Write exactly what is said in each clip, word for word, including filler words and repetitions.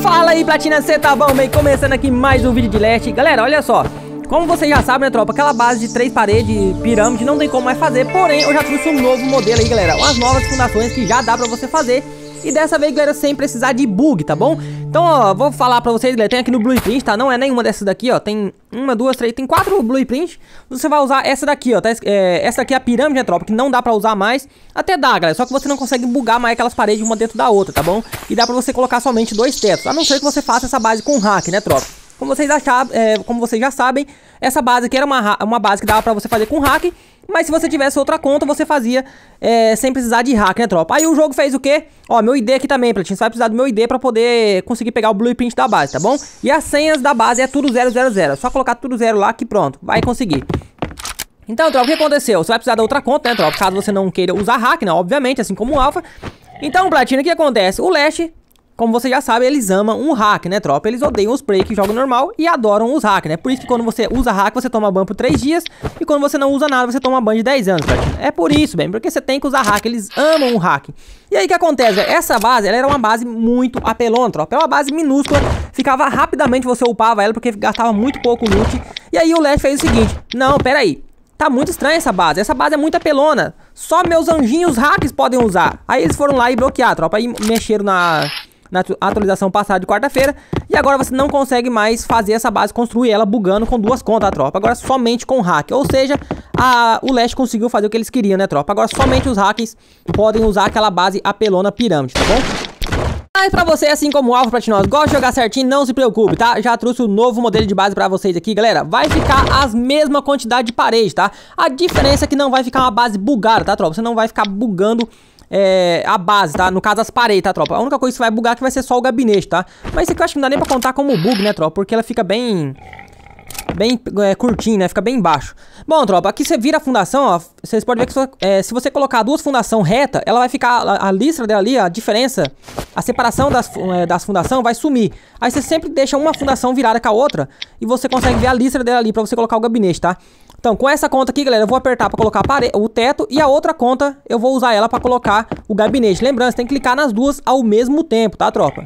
Fala aí, Platina, cê tá bom? Bem, começando aqui mais um vídeo de Leste. Galera, olha só, como vocês já sabem, né, tropa, aquela base de três paredes, pirâmide, não tem como mais fazer. Porém, eu já trouxe um novo modelo aí, galera, umas novas fundações que já dá pra você fazer. E dessa vez, galera, sem precisar de bug, tá bom? Então, ó, vou falar pra vocês, galera, tem aqui no Blueprint, tá? Não é nenhuma dessas daqui, ó, tem uma, duas, três, tem quatro Blueprint. Você vai usar essa daqui, ó, tá? É, essa daqui é a pirâmide, né, tropa, que não dá pra usar mais. Até dá, galera, só que você não consegue bugar mais aquelas paredes uma dentro da outra, tá bom? E dá pra você colocar somente dois tetos, a não ser que você faça essa base com hack, né, tropa? Como vocês, acharam, é, como vocês já sabem, essa base aqui era uma, uma base que dava pra você fazer com hack. Mas se você tivesse outra conta, você fazia é, sem precisar de hack, né, tropa? Aí o jogo fez o quê? Ó, meu I D aqui também, Platina. Você vai precisar do meu I D pra poder conseguir pegar o blueprint da base, tá bom? E as senhas da base é tudo zero zero zero. É só colocar tudo zero lá que pronto, vai conseguir. Então, tropa, o que aconteceu? Você vai precisar da outra conta, né, tropa? Caso você não queira usar hack, né? Obviamente, assim como o Alpha. Então, Platina, o que acontece? O Leste, como você já sabe, eles amam um hack, né, tropa? Eles odeiam os play que jogam normal e adoram os hack, né? Por isso que quando você usa hack, você toma ban por três dias. E quando você não usa nada, você toma ban de dez anos, Platina. É por isso, bem, porque você tem que usar hack. Eles amam o hack. E aí, o que acontece, velho? Essa base, ela era uma base muito apelona, tropa. É uma base minúscula. Ficava rapidamente, você upava ela, porque gastava muito pouco loot. E aí, o Leste fez o seguinte. Não, pera aí. Tá muito estranha essa base. Essa base é muito apelona. Só meus anjinhos hacks podem usar. Aí, eles foram lá e bloquearam, tropa. Aí, mexeram na... na atualização passada de quarta-feira. E agora você não consegue mais fazer essa base, construir ela bugando com duas contas, tropa. Agora somente com hack. Ou seja, a, o Leste conseguiu fazer o que eles queriam, né, tropa? Agora somente os hackers podem usar aquela base apelona pirâmide, tá bom? Mas pra você, assim como o Alpha Platinoso, gosta de jogar certinho, não se preocupe, tá? Já trouxe o novo modelo de base pra vocês aqui, galera. Vai ficar as mesma quantidade de parede, tá? A diferença é que não vai ficar uma base bugada, tá, tropa? Você não vai ficar bugando... É, a base, tá? No caso, as paredes, tá, tropa? A única coisa que vai bugar que vai ser só o gabinete, tá? Mas isso aqui eu acho que não dá nem pra contar como bug, né, tropa? Porque ela fica bem... Bem é, curtinho, né? Fica bem embaixo. Bom, tropa, aqui você vira a fundação, ó. Vocês podem ver que é, se você colocar duas fundações reta, ela vai ficar... A, a listra dela ali, a diferença... A separação das, é, das fundações vai sumir. Aí você sempre deixa uma fundação virada com a outra. E você consegue ver a listra dela ali pra você colocar o gabinete, tá? Então, com essa conta aqui, galera, eu vou apertar pra colocar o teto. E a outra conta, eu vou usar ela pra colocar o gabinete. Lembrando, você tem que clicar nas duas ao mesmo tempo, tá, tropa?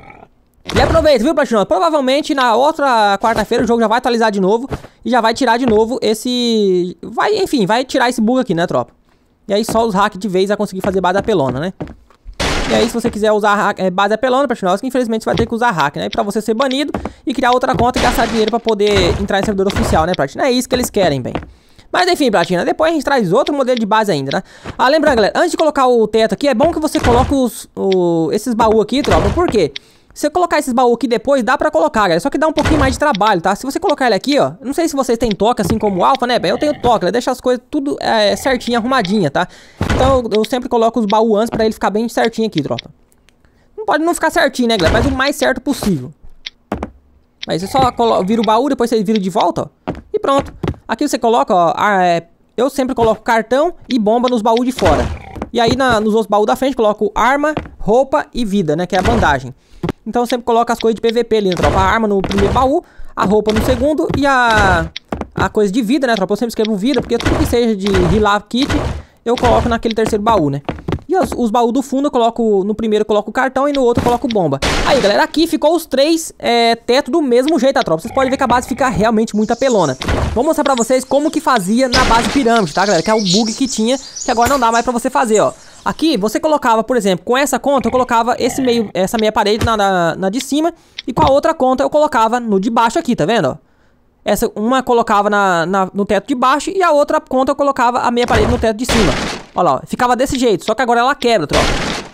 E aproveita, viu, Platinoso? Provavelmente na outra quarta-feira o jogo já vai atualizar de novo. E já vai tirar de novo esse... Vai, enfim, vai tirar esse bug aqui, né, tropa? E aí só os hacks de vez vai conseguir fazer base apelona, né? E aí, se você quiser usar hack, é, base apelona, Platinoso, que infelizmente você vai ter que usar hack, né? Pra você ser banido e criar outra conta e gastar dinheiro pra poder entrar em servidor oficial, né, Platina? É isso que eles querem, bem. Mas enfim, Platina, depois a gente traz outro modelo de base ainda, né? Ah, lembrando, galera, antes de colocar o teto aqui, é bom que você coloque os, o, esses baús aqui, tropa. Por quê? Se você colocar esses baús aqui depois, dá pra colocar, galera. Só que dá um pouquinho mais de trabalho, tá? Se você colocar ele aqui, ó. Não sei se vocês têm toque, assim como o Alpha, né, bem? Eu tenho toque, ele deixa as coisas tudo é, certinho, arrumadinha, tá? Então eu sempre coloco os baús antes pra ele ficar bem certinho aqui, tropa. Não pode não ficar certinho, né, galera? Mas o mais certo possível. Mas você só vira o baú, depois você vira de volta, ó. E pronto. Aqui você coloca, ó. A, é, eu sempre coloco cartão e bomba nos baús de fora. E aí na, nos outros baús da frente coloco arma, roupa e vida, né? Que é a bandagem. Então eu sempre coloco as coisas de P V P ali, né, tropa? A arma no primeiro baú, a roupa no segundo e a, a coisa de vida, né, tropa? Eu sempre escrevo vida, porque tudo que seja de heal kit eu coloco naquele terceiro baú, né? E os, os baús do fundo eu coloco... No primeiro eu coloco cartão e no outro eu coloco bomba. Aí, galera, aqui ficou os três é, tetos do mesmo jeito, tá, tropa? Vocês podem ver que a base fica realmente muito apelona. Vou mostrar pra vocês como que fazia na base pirâmide, tá, galera? Que é o bug que tinha, que agora não dá mais pra você fazer, ó. Aqui, você colocava, por exemplo, com essa conta eu colocava esse meio, essa meia parede na, na, na de cima. E com a outra conta eu colocava no de baixo aqui, tá vendo, ó? Essa, uma eu colocava na, na, no teto de baixo e a outra conta eu colocava a meia parede no teto de cima. Olha lá, ó, ficava desse jeito, só que agora ela quebra, tropa.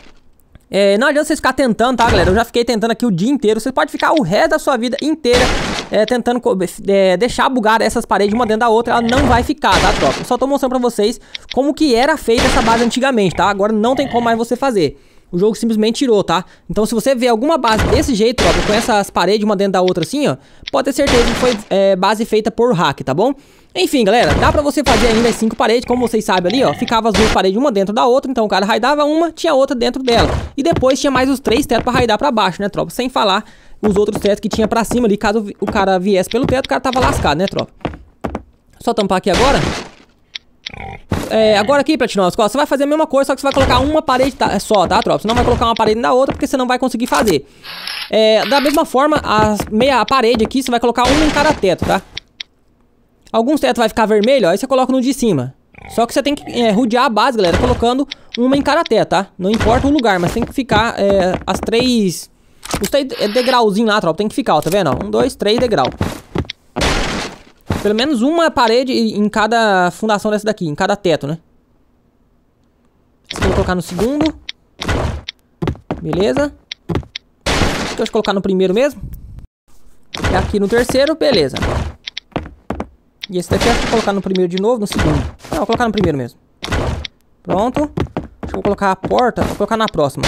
É, não adianta vocês ficar tentando, tá, galera? Eu já fiquei tentando aqui o dia inteiro. Você pode ficar o resto da sua vida inteira é, tentando é, deixar bugada essas paredes uma dentro da outra. Ela não vai ficar, tá, tropa? Eu só tô mostrando pra vocês como que era feita essa base antigamente, tá? Agora não tem como mais você fazer. O jogo simplesmente tirou, tá? Então se você vê alguma base desse jeito, tropa, com essas paredes uma dentro da outra assim, ó, pode ter certeza que foi é, base feita por hack, tá bom? Enfim, galera, dá pra você fazer ainda as cinco paredes, como vocês sabem ali, ó. Ficava as duas paredes uma dentro da outra, então o cara raidava uma, tinha outra dentro dela. E depois tinha mais os três tetos pra raidar pra baixo, né, tropa? Sem falar os outros tetos que tinha pra cima ali, caso o cara viesse pelo teto, o cara tava lascado, né, tropa? Só tampar aqui agora. É, agora aqui, Platinovski, ó, você vai fazer a mesma coisa, só que você vai colocar uma parede tá, só, tá, tropa? Você não vai colocar uma parede na outra, porque você não vai conseguir fazer. É, da mesma forma, as meia a parede aqui, você vai colocar uma em cada teto, tá? Alguns tetos vai ficar vermelho, ó, aí você coloca no de cima. Só que você tem que é, rodear a base, galera, colocando uma em cada teto, tá? Não importa o lugar, mas tem que ficar é, as três... Os três degrauzinhos lá, tropa, tem que ficar, ó, tá vendo? Ó? Um, dois, três degraus. Pelo menos uma parede em cada fundação dessa daqui, em cada teto, né? Esse vou colocar no segundo. Beleza. Deixa eu colocar no primeiro mesmo. E aqui no terceiro, beleza. E esse daqui eu vou colocar no primeiro de novo, no segundo. Não, vou colocar no primeiro mesmo. Pronto. Deixa eu colocar a porta, vou colocar na próxima.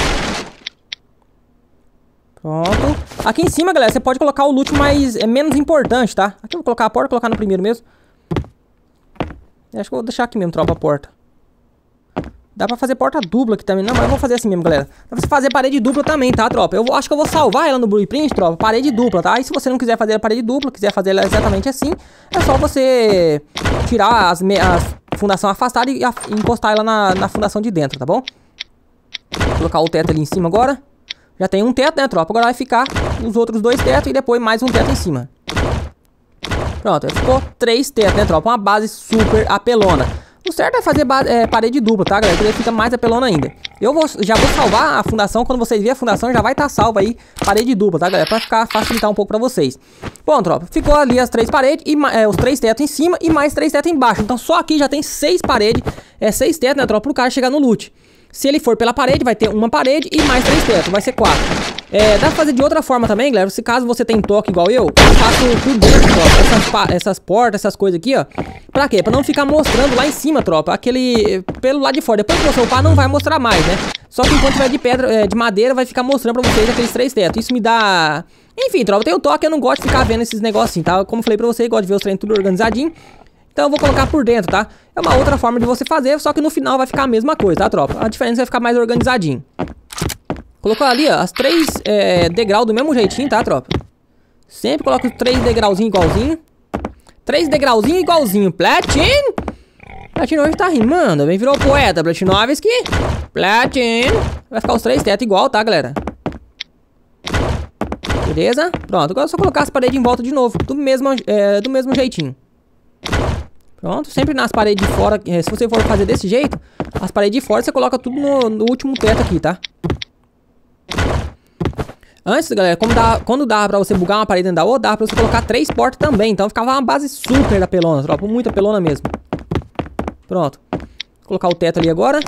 Pronto. Aqui em cima, galera, você pode colocar o loot mais... É menos importante, tá? Aqui eu vou colocar a porta, colocar no primeiro mesmo. Acho que eu vou deixar aqui mesmo, tropa, a porta. Dá pra fazer porta dupla aqui também. Não, mas eu vou fazer assim mesmo, galera. Dá pra você fazer parede dupla também, tá, tropa? Eu vou, acho que eu vou salvar ela no Blueprint, tropa. Parede dupla, tá? E se você não quiser fazer a parede dupla, quiser fazer ela exatamente assim, é só você tirar as, as fundação afastada e a, encostar ela na, na fundação de dentro, tá bom? Vou colocar o teto ali em cima agora. Já tem um teto, né, tropa? Agora vai ficar os outros dois tetos e depois mais um teto em cima. Pronto, ficou três tetos, né, tropa? Uma base super apelona. O certo é fazer é, parede dupla, tá, galera? Porque fica mais apelona ainda. Eu vou, já vou salvar a fundação. Quando vocês verem a fundação, já vai estar tá salva aí parede dupla, tá, galera? Pra ficar, facilitar um pouco pra vocês. Bom, tropa, ficou ali as três paredes e é, os três tetos em cima e mais três tetos embaixo. Então só aqui já tem seis paredes, é, seis tetos, né, tropa? Pro cara chegar no loot. Se ele for pela parede, vai ter uma parede e mais três tetos, vai ser quatro. É, dá pra fazer de outra forma também, galera. Se caso você tem toque igual eu, eu faço por dentro, tropa. Essas, essas portas, essas coisas aqui, ó. Pra quê? Pra não ficar mostrando lá em cima, tropa. Aquele... Pelo lado de fora. Depois que você upar, não vai mostrar mais, né? Só que enquanto tiver de pedra, é, de madeira, vai ficar mostrando pra vocês aqueles três tetos. Isso me dá... Enfim, tropa, tem o toque, eu não gosto de ficar vendo esses negócios assim, tá? Como eu falei pra vocês, gosto de ver os treinos tudo organizadinho. Então eu vou colocar por dentro, tá? É uma outra forma de você fazer, só que no final vai ficar a mesma coisa, tá, tropa? A diferença vai ficar mais organizadinho. Colocou ali, ó, as três é, degraus do mesmo jeitinho, tá, tropa? Sempre coloca os três degrauzinhos igualzinho. Três degrauzinhos igualzinho. Platin! Platin hoje tá rimando. Bem, virou poeta, Platinovski. Platin! Vai ficar os três tetos igual, tá, galera? Beleza? Pronto, agora é só colocar as paredes em volta de novo. Do mesmo, é, do mesmo jeitinho. Pronto, sempre nas paredes de fora, se você for fazer desse jeito, as paredes de fora você coloca tudo no, no último teto aqui, tá? Antes, galera, como dá, quando dava pra você bugar uma parede dentro da outra, dava pra você colocar três portas também. Então ficava uma base super apelona, tropa, muito apelona mesmo. Pronto. Vou colocar o teto ali agora.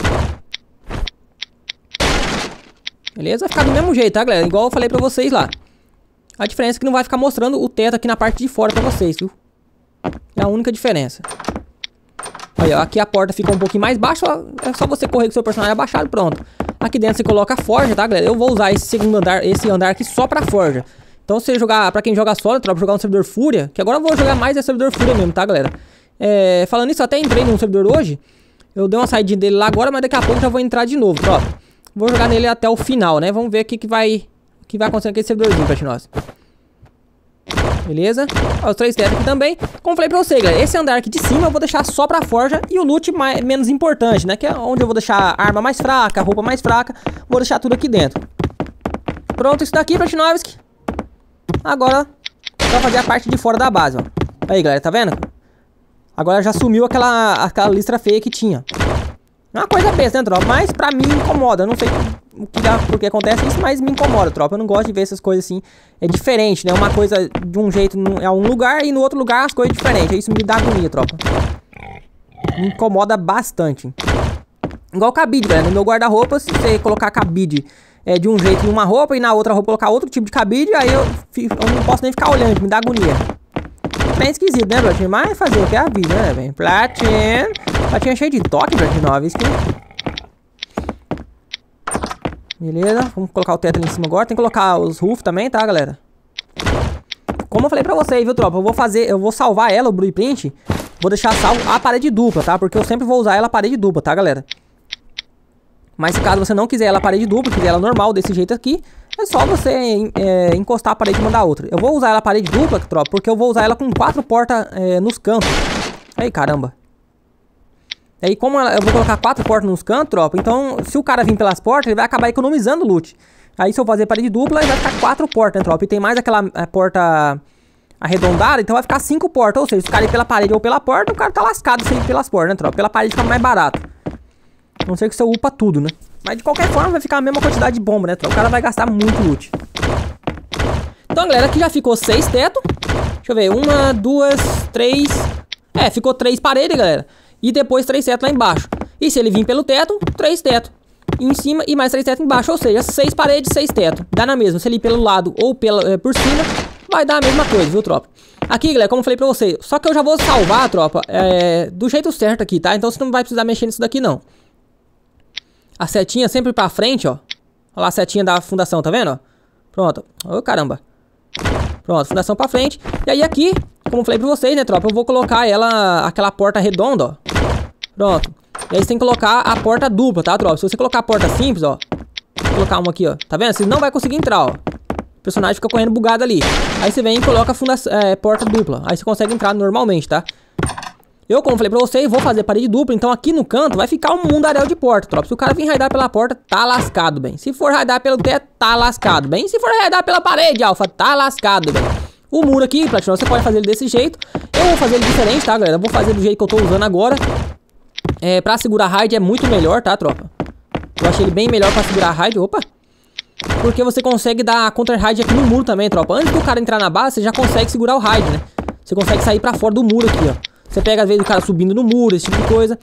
Beleza? Vai ficar do mesmo jeito, tá, galera? Igual eu falei pra vocês lá. A diferença é que não vai ficar mostrando o teto aqui na parte de fora pra vocês, viu? É a única diferença. Olha, aqui a porta fica um pouquinho mais baixa. É só você correr com o seu personagem abaixado, pronto. Aqui dentro você coloca a forja, tá, galera? Eu vou usar esse segundo andar, esse andar aqui só pra forja. Então se você jogar, pra quem joga solo, tropa, jogar um servidor Fúria, que agora eu vou jogar mais é servidor Fúria mesmo, tá, galera? É, falando isso, eu até entrei num servidor hoje. Eu dei uma saidinha dele lá agora, mas daqui a pouco já vou entrar de novo, tropa. Vou jogar nele até o final, né? Vamos ver o que, que vai o que vai acontecer com esse servidorzinho pra nós. Beleza? Ó, os três tetos aqui também. Como falei pra você, galera, esse andar aqui de cima eu vou deixar só pra forja e o loot mais, menos importante, né? Que é onde eu vou deixar a arma mais fraca, a roupa mais fraca. Vou deixar tudo aqui dentro. Pronto, isso daqui, Platinovski. Agora, só fazer a parte de fora da base, ó. Aí, galera, tá vendo? Agora já sumiu aquela, aquela listra feia que tinha. É uma coisa besta, né, tropa? Mas pra mim incomoda. Eu não sei o que, porque acontece isso, mas me incomoda, tropa. Eu não gosto de ver essas coisas assim. É diferente, né? Uma coisa de um jeito em um lugar e no outro lugar as coisas diferentes. Isso me dá agonia, tropa. Me incomoda bastante. Igual cabide, galera. No meu guarda-roupa, se você colocar cabide é, de um jeito em uma roupa e na outra roupa colocar outro tipo de cabide, aí eu, eu não posso nem ficar olhando, me dá agonia. É esquisito, né, Platin? Mas fazer o que é a vida, né, velho? Platin. Platin é cheio de toque, Platinovski. Beleza, vamos colocar o teto ali em cima agora. Tem que colocar os roof também, tá, galera? Como eu falei pra vocês, viu, tropa? Eu vou fazer, eu vou salvar ela, o Blueprint. Vou deixar salvo a parede dupla, tá? Porque eu sempre vou usar ela a parede dupla, tá, galera? Mas se caso você não quiser ela a parede dupla, quiser ela normal desse jeito aqui, é só você é, encostar a parede e mandar outra. Eu vou usar ela a parede dupla, tropa, porque eu vou usar ela com quatro portas é, nos cantos. Aí, caramba. Aí como eu vou colocar quatro portas nos cantos, tropa, então se o cara vir pelas portas, ele vai acabar economizando loot. Aí se eu fazer parede dupla, vai ficar quatro portas, né, tropa? E tem mais aquela a porta arredondada, então vai ficar cinco portas. Ou seja, se o cara ir pela parede ou pela porta, o cara tá lascado se ir pelas portas, né, tropa? Pela parede fica mais barato. A não ser que você upa tudo, né? Mas de qualquer forma vai ficar a mesma quantidade de bomba, né, tropa? O cara vai gastar muito loot. Então, galera, aqui já ficou seis tetos. Deixa eu ver, uma, duas, três... É, ficou três paredes, galera. E depois três tetos lá embaixo. E se ele vir pelo teto, três tetos em cima e mais três tetos embaixo. Ou seja, seis paredes, seis tetos. Dá na mesma. Se ele ir pelo lado ou pela, é, por cima, vai dar a mesma coisa, viu, tropa? Aqui, galera, como eu falei pra vocês. Só que eu já vou salvar, tropa, é, do jeito certo aqui, tá? Então você não vai precisar mexer nisso daqui, não. A setinha sempre pra frente, ó. Olha lá a setinha da fundação, tá vendo? Ó? Pronto. Ô, caramba. Pronto, fundação pra frente. E aí aqui, como eu falei pra vocês, né, tropa? Eu vou colocar ela, aquela porta redonda, ó. Pronto. E aí você tem que colocar a porta dupla, tá, tropa? Se você colocar a porta simples, ó. Vou colocar uma aqui, ó. Tá vendo? Você não vai conseguir entrar, ó. O personagem fica correndo bugado ali. Aí você vem e coloca a fundação, é, porta dupla. Aí você consegue entrar normalmente, tá? Eu, como falei pra vocês, vou fazer parede dupla. Então aqui no canto vai ficar um mundaréu de porta, tropa. Se o cara vir raidar pela porta, tá lascado, bem. Se for raidar pelo teto, tá lascado, bem. Se for raidar pela parede, alfa, tá lascado, bem. O muro aqui, Platinão, você pode fazer ele desse jeito. Eu vou fazer ele diferente, tá, galera? Eu vou fazer do jeito que eu tô usando agora. É, pra segurar raid é muito melhor, tá, tropa? Eu achei ele bem melhor pra segurar raid. Opa! Porque você consegue dar counter raid aqui no muro também, tropa. Antes do cara entrar na base, você já consegue segurar o raid, né? Você consegue sair pra fora do muro aqui, ó. Você pega às vezes o cara subindo no muro, esse tipo de coisa.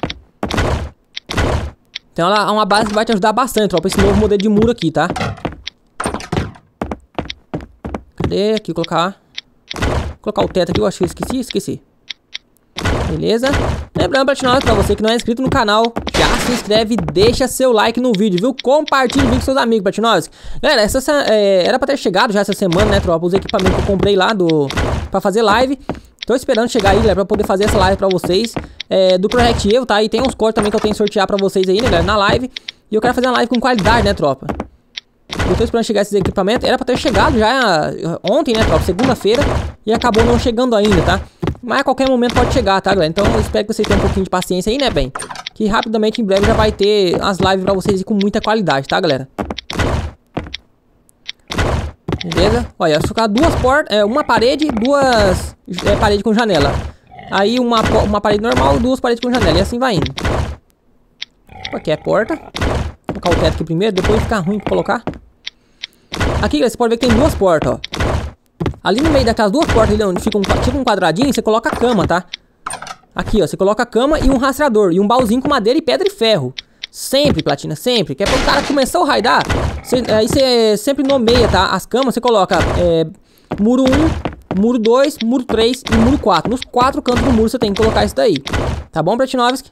Então ela é uma base que vai te ajudar bastante, tropa, esse novo modelo de muro aqui, tá? Cadê? Aqui, colocar. Colocar o teto aqui, eu acho que eu esqueci, esqueci. Beleza? Lembrando, Platinóis, pra você que não é inscrito no canal, já se inscreve e deixa seu like no vídeo, viu? Compartilhe o vídeo com seus amigos, Platinóis. Galera, essa, é, era pra ter chegado já essa semana, né, tropa? Os equipamentos que eu comprei lá do, pra fazer live. Tô esperando chegar aí, galera, pra poder fazer essa live pra vocês, é, do Project Evo, tá? E tem uns códigos também que eu tenho que sortear pra vocês aí, né, galera, na live. E eu quero fazer uma live com qualidade, né, tropa? Eu tô esperando chegar esses equipamentos. Era pra ter chegado já ontem, né, tropa? Segunda-feira. E acabou não chegando ainda, tá? Mas a qualquer momento pode chegar, tá, galera? Então eu espero que vocês tenham um pouquinho de paciência aí, né, bem? Que rapidamente, em breve, já vai ter as lives pra vocês com muita qualidade, tá, galera? Beleza? Olha, só ficar duas portas, é, uma parede, duas é, paredes com janela. Aí uma, uma parede normal, duas paredes com janela. E assim vai indo. Aqui é a porta. Vou colocar o teto aqui primeiro, depois fica ruim pra colocar. Aqui, galera, você pode ver que tem duas portas, ó. Ali no meio daquelas duas portas, ali onde fica um, tipo um quadradinho, você coloca a cama, tá? Aqui, ó, você coloca a cama e um rastreador. E um baúzinho com madeira e pedra e ferro. Sempre, Platina, sempre. Que é para o cara começar a raidar. Cê, aí você sempre nomeia, tá? As camas, você coloca é, muro um, muro dois, muro três e muro quatro. Nos quatro cantos do muro você tem que colocar isso daí. Tá bom, Platinovski?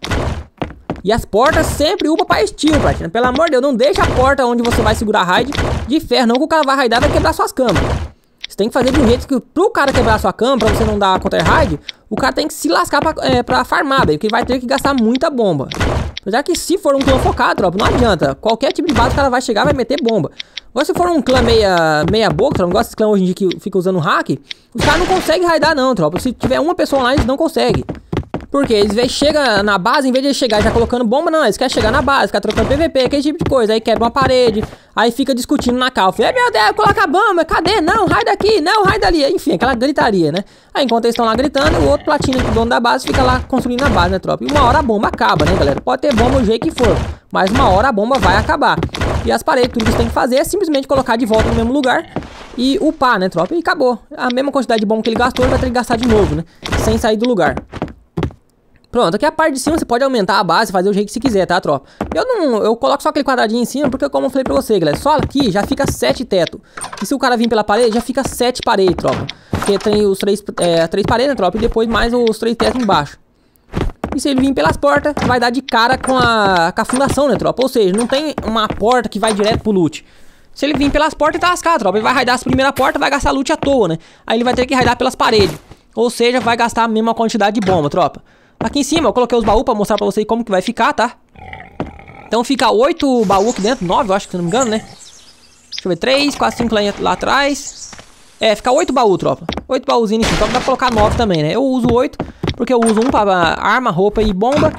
E as portas sempre upa pra estilo, Platina. Pelo amor de Deus, não deixa a porta onde você vai segurar a raid de ferro. Não que o cara vai raidar e vai quebrar suas camas. Você tem que fazer de um jeito que pro cara quebrar sua cama, pra você não dar counter raid, o cara tem que se lascar pra, é, pra farmar, bem, porque vai ter que gastar muita bomba. Apesar que se for um clã focado, tropa, não adianta. Qualquer tipo de base o cara vai chegar e vai meter bomba. Agora se for um clã meia, meia boca, tropa, não gosta desse clã hoje em dia que fica usando hack, os caras não conseguem raidar não, tropa. Se tiver uma pessoa online, eles não conseguem. Porque eles chegam na base, em vez de eles chegar já colocando bomba, não, eles querem chegar na base, ficar trocando P V P, aquele tipo de coisa. Aí quebra uma parede, aí fica discutindo na cal. Ei, meu Deus, coloca a bomba, cadê? Não, raida aqui, não, raida ali. Enfim, aquela gritaria, né? Aí enquanto eles estão lá gritando, o outro Platina, o dono da base, fica lá construindo a base, né, tropa? E uma hora a bomba acaba, né, galera? Pode ter bomba do jeito que for, mas uma hora a bomba vai acabar. E as paredes, tudo que você tem que fazer é simplesmente colocar de volta no mesmo lugar e upar, né, tropa? E acabou. A mesma quantidade de bomba que ele gastou, ele vai ter que gastar de novo, né? Sem sair do lugar. Pronto, aqui a parte de cima você pode aumentar a base, fazer o jeito que você quiser, tá, tropa? Eu não, eu coloco só aquele quadradinho em cima, porque como eu falei pra você, galera, só aqui já fica sete teto. E se o cara vir pela parede, já fica sete paredes, tropa. Porque tem os três, é, três paredes, né, tropa? E depois mais os três tetos embaixo. E se ele vir pelas portas, vai dar de cara com a, com a fundação, né, tropa? Ou seja, não tem uma porta que vai direto pro loot. Se ele vir pelas portas, ele tá lascado, tropa. Ele vai raidar as primeiras portas, vai gastar loot à toa, né? Aí ele vai ter que raidar pelas paredes. Ou seja, vai gastar a mesma quantidade de bomba, tropa. Aqui em cima eu coloquei os baús pra mostrar pra vocês como que vai ficar, tá? Então fica oito baús aqui dentro, nove eu acho, se não me engano, né? Deixa eu ver, três, quatro, cinco lá, lá atrás. É, fica oito baús, tropa. Oito baúzinhos aqui, só que dá pra colocar nove também, né? Eu uso oito, porque eu uso um pra arma, roupa e bomba.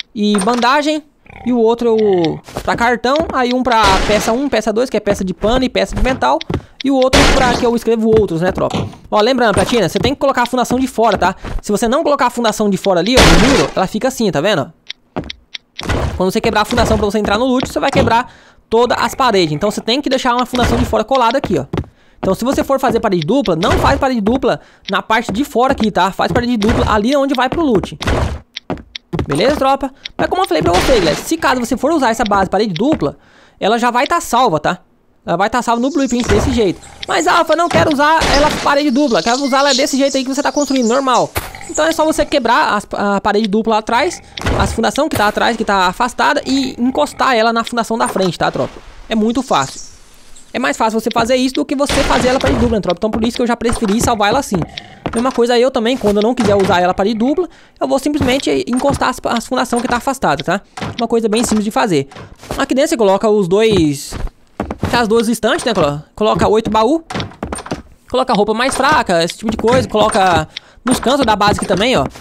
e bandagem. E o outro pra cartão. Aí um pra peça um, peça dois, que é peça de pano e peça de metal. E o outro pra que eu escrevo outros, né, tropa? Ó, lembrando, Platina, você tem que colocar a fundação de fora, tá? Se você não colocar a fundação de fora ali, ó, no muro, ela fica assim, tá vendo? Quando você quebrar a fundação pra você entrar no loot, você vai quebrar todas as paredes. Então você tem que deixar uma fundação de fora colada aqui, ó. Então se você for fazer parede dupla, não faz parede dupla na parte de fora aqui, tá? Faz parede dupla ali onde vai pro loot. Beleza, tropa? Mas como eu falei pra você, galera, se caso você for usar essa base parede dupla, ela já vai estar tá salva, tá? Ela vai estar tá salva no blueprint desse jeito. Mas, Alpha, não quero usar ela parede dupla, quero usar ela desse jeito aí que você tá construindo, normal. Então é só você quebrar as, a parede dupla lá atrás, as fundação que tá atrás, que tá afastada, e encostar ela na fundação da frente, tá, tropa? É muito fácil. É mais fácil você fazer isso do que você fazer ela parede dupla, né, tropa? Então por isso que eu já preferi salvar ela assim. Mesma coisa eu também, quando eu não quiser usar ela parede dupla, eu vou simplesmente encostar as, as fundações que tá afastada, tá? Uma coisa bem simples de fazer. Aqui dentro você coloca os dois... as duas estantes, né? Coloca oito baús. Coloca roupa mais fraca, esse tipo de coisa. Coloca nos cantos da base aqui também, ó.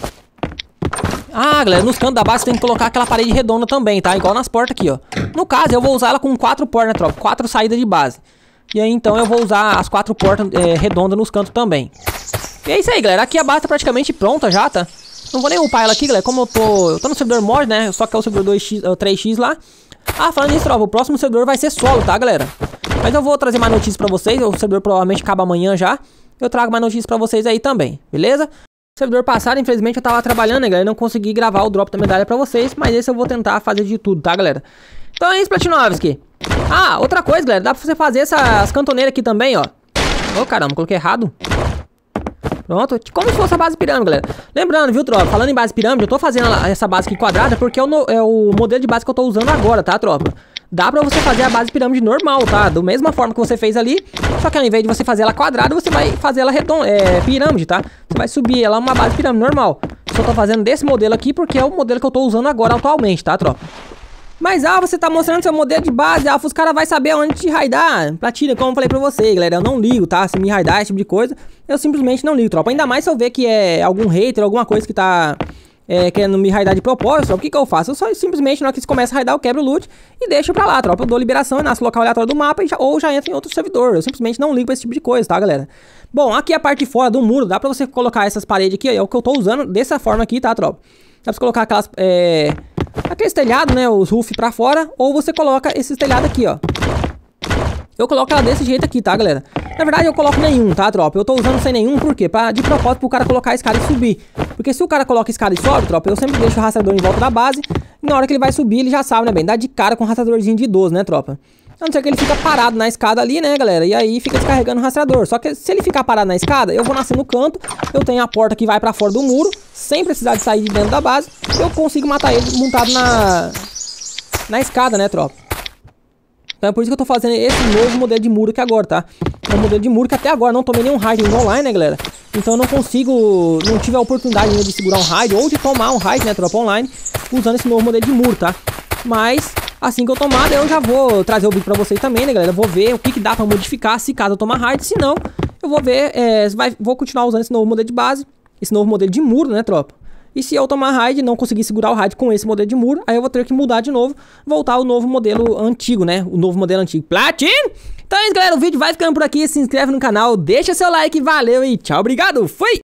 Ah, galera, nos cantos da base você tem que colocar aquela parede redonda também, tá? Igual nas portas aqui, ó. No caso, eu vou usar ela com quatro portas, né, tropa? Quatro saídas de base. E aí, então, eu vou usar as quatro portas é, redondas nos cantos também. E é isso aí, galera. Aqui a base tá praticamente pronta já, tá? Não vou nem upar ela aqui, galera. Como eu tô... Eu tô no servidor mod, né? Só que é o servidor dois x, três x lá. Ah, falando nisso, tropa, o próximo servidor vai ser solo, tá, galera? Mas eu vou trazer mais notícias pra vocês. O servidor provavelmente acaba amanhã já. Eu trago mais notícias pra vocês aí também, beleza? Servidor passado, infelizmente, eu tava trabalhando, né, galera? Não consegui gravar o drop da medalha pra vocês, mas esse eu vou tentar fazer de tudo, tá, galera? Então é isso, Platinovski. Ah, outra coisa, galera, dá pra você fazer essas cantoneiras aqui também, ó. Ô, caramba, coloquei errado. Pronto, como se fosse a base pirâmide, galera. Lembrando, viu, tropa? Falando em base pirâmide, eu tô fazendo essa base aqui quadrada porque é o, no, é o modelo de base que eu tô usando agora, tá, tropa? Dá pra você fazer a base pirâmide normal, tá? Da mesma forma que você fez ali. Só que ao invés de você fazer ela quadrada, você vai fazer ela redonda, é, pirâmide, tá? Você vai subir ela uma base pirâmide normal. Só tô fazendo desse modelo aqui porque é o modelo que eu tô usando agora atualmente, tá, tropa? Mas, ah, você tá mostrando seu modelo de base, Alpha, os caras vão saber onde te raidar. Platina, como eu falei pra você, galera, eu não ligo, tá? Se me raidar, esse tipo de coisa, eu simplesmente não ligo, tropa. Ainda mais se eu ver que é algum hater, alguma coisa que tá é, querendo me raidar de propósito, tropa. O que que eu faço? Eu só simplesmente, na hora que eles começam a raidar, eu quebro o loot e deixo pra lá, tropa. Eu dou liberação e nasce o local aleatório do mapa e já, ou já entra em outro servidor. Eu simplesmente não ligo pra esse tipo de coisa, tá, galera? Bom, aqui a parte de fora do muro, dá pra você colocar essas paredes aqui, ó, é o que eu tô usando dessa forma aqui, tá, tropa? Dá pra você colocar aquelas... É... aqueles telhados, né, os roof pra fora, ou você coloca esses telhados aqui, ó. Eu coloco ela desse jeito aqui, tá, galera? Na verdade, eu coloco nenhum, tá, tropa? Eu tô usando sem nenhum, por quê? Pra, de propósito, pro cara colocar a escada e subir. Porque se o cara coloca a escada e sobe, tropa, eu sempre deixo o rastreador em volta da base. E na hora que ele vai subir, ele já sabe, né, bem? Dá de cara com um rastreadorzinho de idoso, né, tropa? A não ser que ele fica parado na escada ali, né, galera? E aí fica descarregando o rastreador. Só que se ele ficar parado na escada, eu vou nascer no canto. Eu tenho a porta que vai pra fora do muro, sem precisar de sair de dentro da base. Eu consigo matar ele montado na... na escada, né, tropa? Então é por isso que eu tô fazendo esse novo modelo de muro aqui agora, tá? É um modelo de muro que até agora não tomei nenhum raid no online, né, galera? Então eu não consigo... não tive a oportunidade ainda de segurar um raid ou de tomar um raid, né, tropa, online, usando esse novo modelo de muro, tá? Mas... assim que eu tomar, eu já vou trazer o vídeo pra vocês também, né, galera? Eu vou ver o que, que dá pra modificar se caso eu tomar raid. Se não, eu vou ver, é, vai, vou continuar usando esse novo modelo de base, esse novo modelo de muro, né, tropa? E se eu tomar raid e não conseguir segurar o raid com esse modelo de muro, aí eu vou ter que mudar de novo, voltar ao novo modelo antigo, né? O novo modelo antigo. Platin! Então é isso, galera. O vídeo vai ficando por aqui. Se inscreve no canal, deixa seu like, valeu e tchau, obrigado, fui!